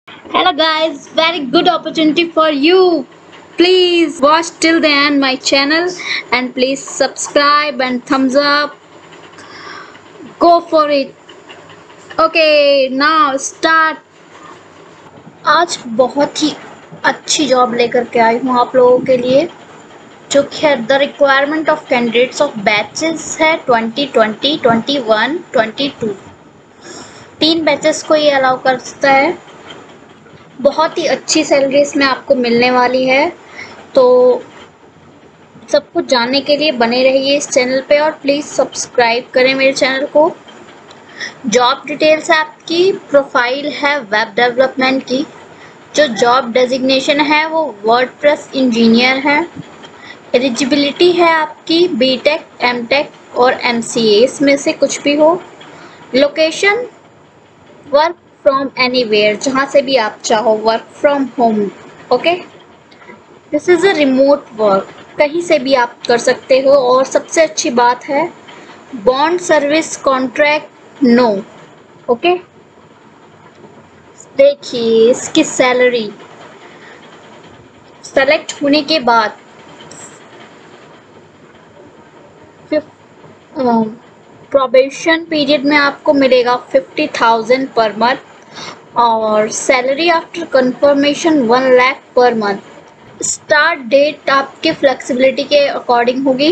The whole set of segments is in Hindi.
Hello guys, very good opportunity for you. Please watch till the end my channel and please subscribe and thumbs up. Go for it. Okay, now start. आज बहुत ही अच्छी जॉब लेकर के आई हूँ आप लोगों के लिए, जो कि है the requirement of candidates of batches है 2020, 21, 22। 3 बैचेस को ये अलाउ करता है। बहुत ही अच्छी सैलरी इसमें आपको मिलने वाली है, तो सब कुछ जानने के लिए बने रहिए इस चैनल पे और प्लीज़ सब्सक्राइब करें मेरे चैनल को। जॉब डिटेल्स है, आपकी प्रोफाइल है वेब डेवलपमेंट की। जो जॉब डेजिग्नेशन है वो वर्डप्रेस इंजीनियर है। एलिजिबिलिटी है आपकी बीटेक, एमटेक और एमसीए, इसमें से कुछ भी हो। लोकेशन वर्क फ्रॉम एनीवेयर, जहाँ से भी आप चाहो, work from home. Okay, this is a remote work, कहीं से भी आप कर सकते हो। और सबसे अच्छी बात है bond service contract no. Okay, देखिए इसकी सैलरी सेलेक्ट होने के बाद प्रोबेशन पीरियड में आपको मिलेगा 50,000 पर मंथ और salary after confirmation 1 lakh per month. Start date आपके फ्लेक्सिबिलिटी के अकॉर्डिंग होगी।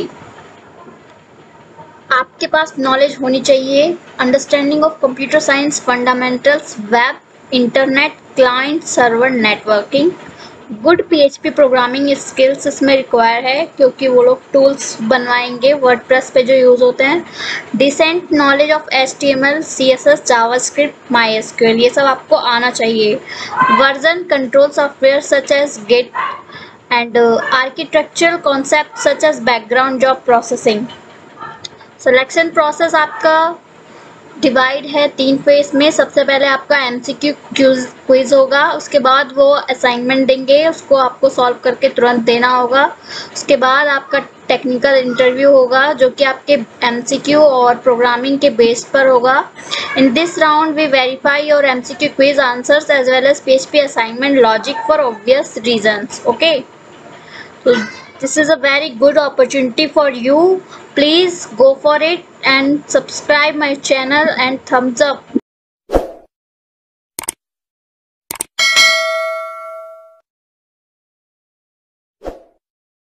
आपके पास नॉलेज होनी चाहिए understanding of computer science fundamentals, web, internet, client server networking, good PHP programming skills इसमें रिक्वायर है, क्योंकि वो लोग टूल्स बनवाएंगे वर्डप्रेस पे जो यूज़ होते हैं। Decent knowledge of HTML, CSS, JavaScript, MySQL, ये सब आपको आना चाहिए। Version control software such as Git and architectural concept such as background job processing. Selection process आपका डिवाइड है 3 फेज में। सबसे पहले आपका एमसीक्यू क्विज होगा, उसके बाद वो असाइनमेंट देंगे, उसको आपको सॉल्व करके तुरंत देना होगा। उसके बाद आपका टेक्निकल इंटरव्यू होगा, जो कि आपके एमसीक्यू और प्रोग्रामिंग के बेस पर होगा। In this round we verify your MCQ quiz answers as well as PHP assignment logic for obvious reasons. Okay, so this is a very good opportunity for you. Please go for it and subscribe my channel and thumbs up